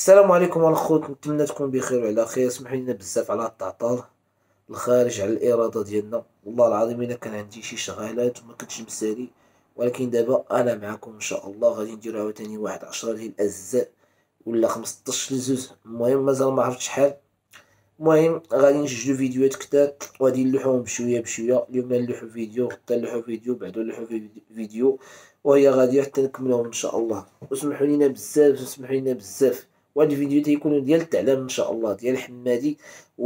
السلام عليكم الخوت، نتمنى تكون بخير وعلى خير. سمحوا لنا بزاف على التعطال الخارج على الاراده ديالنا. والله العظيم الا كان عندي شي شغالات وما كنتش مسالي، ولكن دابا انا معكم ان شاء الله. غادي نديرو عاوتاني واحد 10 ديال الاجزاء ولا 15 لزوز، المهم مازال ما عرفت شحال. المهم غادي نسجلو فيديوهات كتار وغادي نلوحوهم بشويه بشويه. اليوم نلوحو فيديو، غدا نلوحو فيديو، بعدو نلوحو فيديو، وهي غاديه حتى نكملوهم ان شاء الله. وسمحوا لينا بزاف، سمحوا لينا بزاف. وهاد الفيديو تيكونوا ديال التعلم ان شاء الله، ديال حمادي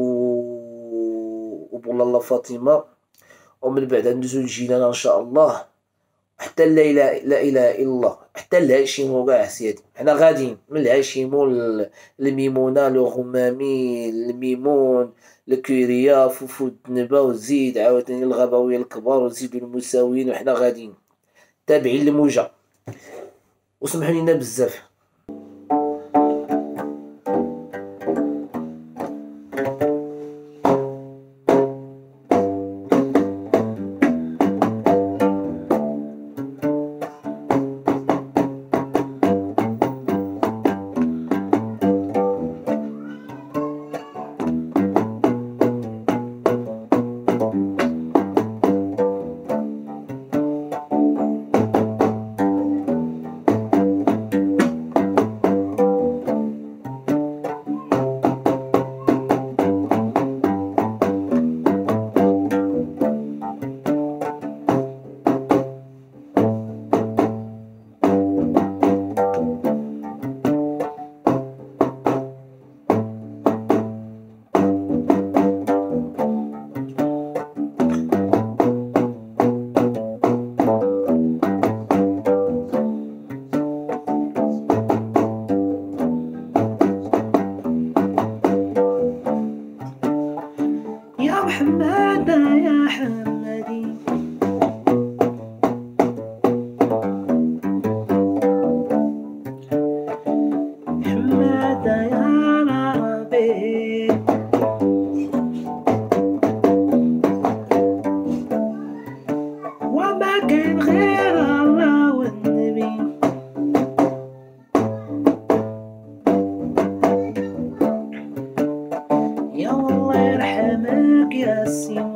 وبولاله فاطمه، ومن بعد ندوزو للجيلانه ان شاء الله، حتى لا اله الا الله، حتى الهاشم كاع سيادي. حنا غاديين من الهاشم الميمونه، لو غمامي، الميمون، الكوريا، فوفو الدنبا، وزيد عاوتاني الغابويه الكبار، وزيدو المساوين، وحنا غاديين تابعين الموجه. وسمحوا لينا بزاف. يا محمد يا حمدي، حماد يا عربي، وما كان غير الله والنبي. يا الله يرحمك يا سيدي،